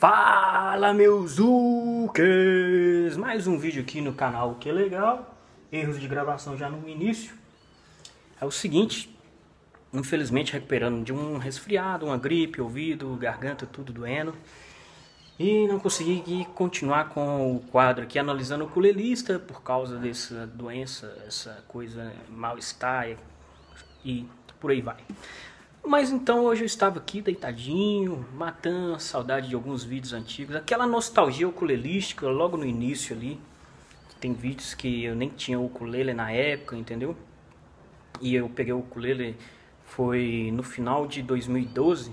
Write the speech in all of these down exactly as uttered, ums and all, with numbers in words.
Fala, meus Zuckers! Mais um vídeo aqui no canal, que legal. Erros de gravação já no início. É o seguinte, infelizmente recuperando de um resfriado, uma gripe, ouvido, garganta, tudo doendo. E não consegui continuar com o quadro aqui analisando o ukulelista por causa dessa doença, essa coisa, mal-estar e por aí vai. Mas então hoje eu estava aqui deitadinho, matando a saudade de alguns vídeos antigos, aquela nostalgia ukulelística logo no início ali. Tem vídeos que eu nem tinha ukulele na época, entendeu? E eu peguei o ukulele foi no final de dois mil e doze.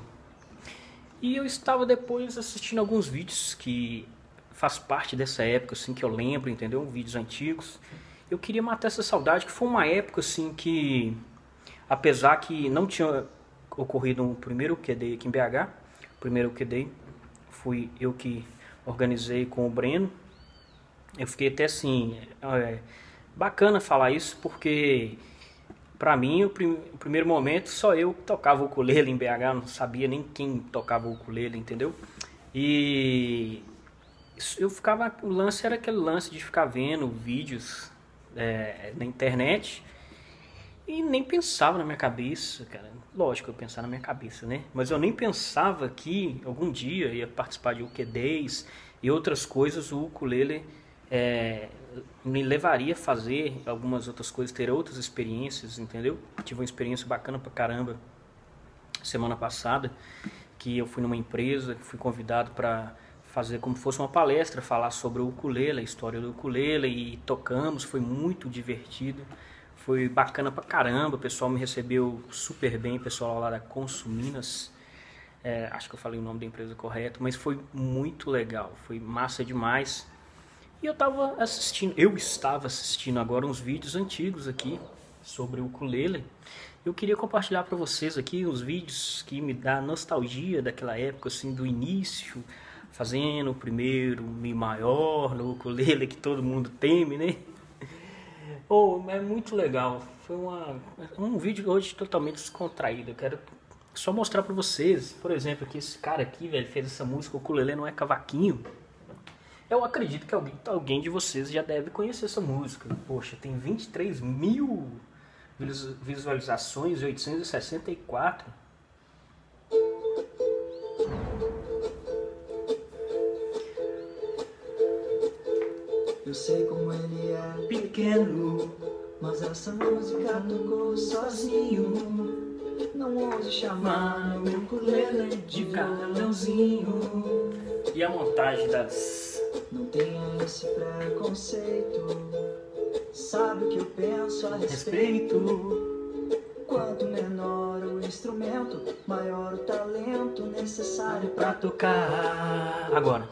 E eu estava depois assistindo alguns vídeos que faz parte dessa época, assim, que eu lembro, entendeu? Vídeos antigos. Eu queria matar essa saudade, que foi uma época, assim, que apesar que não tinha ocorrido um primeiro Q D aqui em B H, o primeiro Q D fui eu que organizei com o Breno. Eu fiquei até assim, é, bacana falar isso, porque pra mim, o, prim o primeiro momento, só eu tocava o ukulele em B H, não sabia nem quem tocava o ukulele, entendeu? E eu ficava, o lance era aquele lance de ficar vendo vídeos é, na internet e nem pensava na minha cabeça, cara. Lógico, eu pensava na minha cabeça, né? Mas eu nem pensava que algum dia ia participar de U Q Ds e outras coisas, o ukulele é, me levaria a fazer algumas outras coisas, ter outras experiências, entendeu? Tive uma experiência bacana pra caramba semana passada, que eu fui numa empresa, fui convidado para fazer como fosse uma palestra, falar sobre o ukulele, a história do ukulele, e tocamos, foi muito divertido. Foi bacana pra caramba, o pessoal me recebeu super bem, o pessoal lá da Consuminas, é, acho que eu falei o nome da empresa correto, mas foi muito legal, foi massa demais. E eu tava assistindo, eu estava assistindo agora uns vídeos antigos aqui sobre o ukulele. Eu queria compartilhar para vocês aqui os vídeos que me dá nostalgia daquela época, assim, do início, fazendo o primeiro Mi maior no ukulele que todo mundo teme, né? Oh, é muito legal. Foi uma, um vídeo hoje totalmente descontraído. Eu quero só mostrar pra vocês, por exemplo, que esse cara aqui, velho, fez essa música, o ukulele não é cavaquinho. Eu acredito que alguém, alguém de vocês já deve conhecer essa música. Poxa, tem vinte e três mil visualizações e oitocentos e sessenta e quatro. Eu sei como ele é pequeno, mas essa música tocou sozinho. Não ouse chamar o ukulele de violãozinho. E a montagem das... Não tenha esse preconceito, sabe o que eu penso a respeito. Quanto menor o instrumento, maior o talento necessário pra tocar. Agora.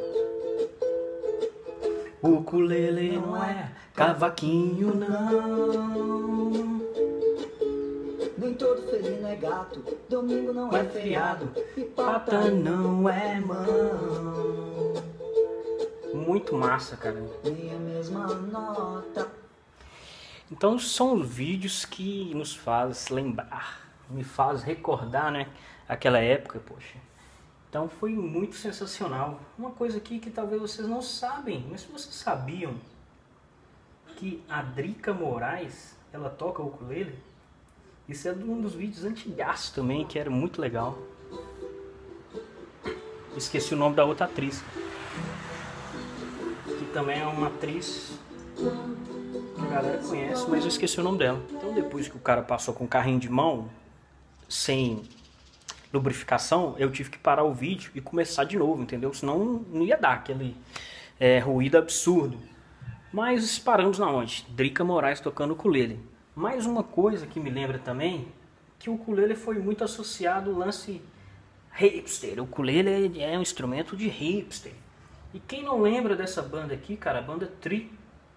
O ukulele não é cavaquinho, não. Nem todo felino é gato, domingo não é feriado, e pata não é mão. Muito massa, cara. Nem a mesma nota. Então são vídeos que nos faz lembrar, me faz recordar, né, aquela época, poxa. Então foi muito sensacional. Uma coisa aqui que talvez vocês não sabem, mas se vocês sabiam que a Drica Moraes, ela toca o ukulele, isso é um dos vídeos antigaços também, que era muito legal. Esqueci o nome da outra atriz, que também é uma atriz que a galera conhece, mas eu esqueci o nome dela. Então depois que o cara passou com um carrinho de mão, sem lubrificação, eu tive que parar o vídeo e começar de novo, entendeu? Senão não ia dar aquele é, ruído absurdo. Mas paramos na onde? Drica Moraes tocando ukulele. Mais uma coisa que me lembra também, que o ukulele foi muito associado ao lance hipster. O ukulele é um instrumento de hipster. E quem não lembra dessa banda aqui, cara, a banda Tri.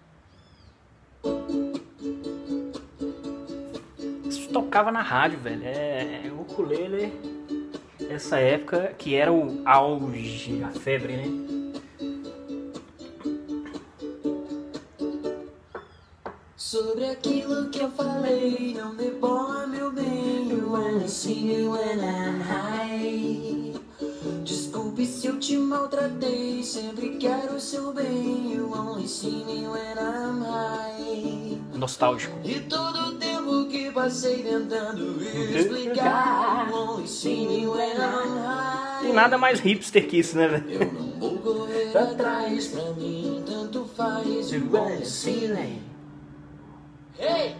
Isso tocava na rádio, velho. É, o ukulele... Essa época que era o auge, a febre, né? Sobre aquilo que eu falei, não dê bola, meu bem. When I see you when I'm high. Desculpe E se eu te maltratei, sempre quero o seu bem. You only see me when I'm high. Nostálgico. E todo o tempo que passei tentando explicar. You only see me when I'm high. Tem nada mais hipster que isso, né, velho? Eu não vou correr atrás, pra mim tanto faz. You only see me. Hey,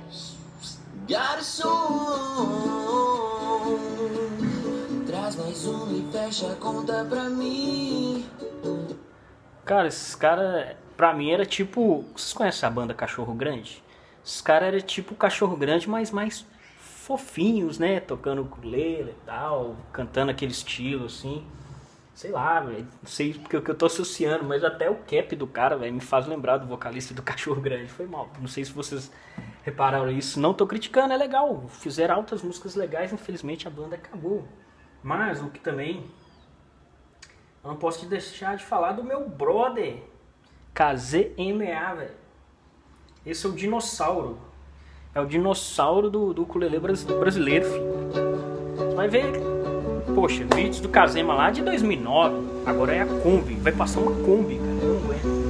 garçom, traz mais um e fecha a conta pra mim. Cara, esses caras, pra mim era tipo... Vocês conhecem a banda Cachorro Grande? Esses caras eram tipo Cachorro Grande, mas mais fofinhos, né? Tocando ukulele e tal, cantando aquele estilo assim. Sei lá, velho. Não sei porque que eu tô associando, mas até o cap do cara, velho, me faz lembrar do vocalista do Cachorro Grande. Foi mal. Não sei se vocês repararam isso. Não tô criticando, é legal. Fizeram altas músicas legais, infelizmente a banda acabou. Mas o que também... Eu não posso te deixar de falar do meu brother, K Z M A, velho. Esse é o dinossauro. É o dinossauro do, do ukulele brasileiro, filho. Você vai ver, poxa, vídeos do Kazema lá de dois mil e nove. Agora é a Kombi. Vai passar uma Kombi, cara. Eu não aguento.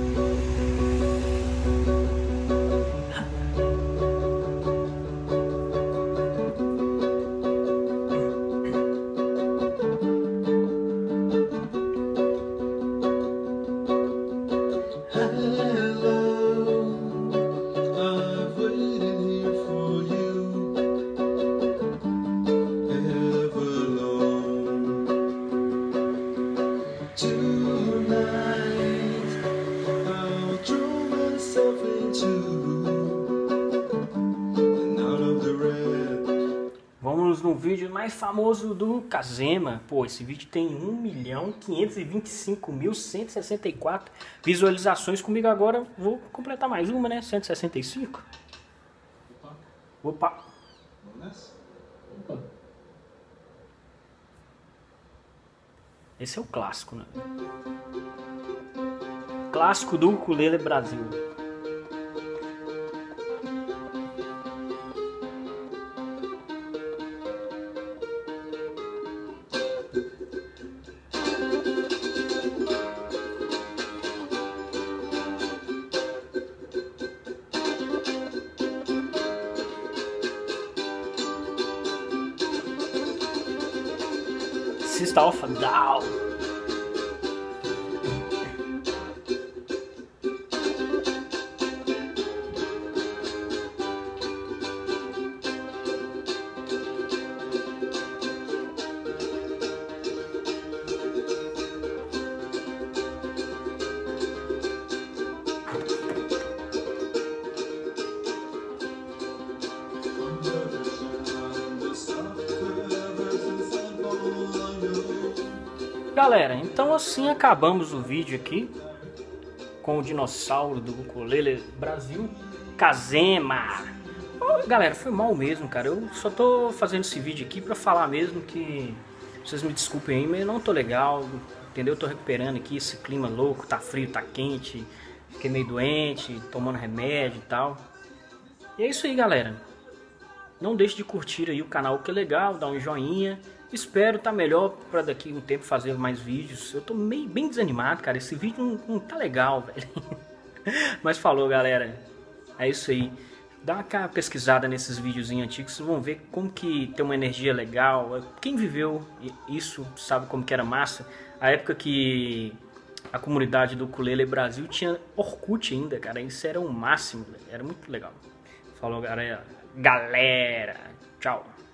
Vamos no vídeo mais famoso do Kazema. Pô, esse vídeo tem um milhão quinhentos e vinte e cinco mil cento e sessenta e quatro visualizações. Comigo agora, vou completar mais uma, né? cento e sessenta e cinco. Opa. Opa. Vamos nessa? Opa. Esse é o clássico, né? Clássico do ukulele Brasil. System of a Down. Galera, então assim acabamos o vídeo aqui com o dinossauro do ukulele Brasil, Kazema. Oh, galera, foi mal mesmo, cara. Eu só tô fazendo esse vídeo aqui pra falar mesmo que vocês me desculpem aí, mas eu não tô legal, entendeu? Eu tô recuperando aqui esse clima louco, tá frio, tá quente, fiquei meio doente, tomando remédio e tal. E é isso aí, galera. Não deixe de curtir aí o canal, que é legal, dá um joinha. Espero tá melhor para daqui um tempo fazer mais vídeos. Eu tô meio bem desanimado, cara. Esse vídeo não, não tá legal, velho. Mas falou, galera. É isso aí. Dá uma pesquisada nesses videozinhos antigos. Vocês vão ver como que tem uma energia legal. Quem viveu isso sabe como que era massa. A época que a comunidade do Ukulele Brasil tinha Orkut ainda, cara. Isso era o máximo, velho. Era muito legal. Falou, galera. Galera. Tchau.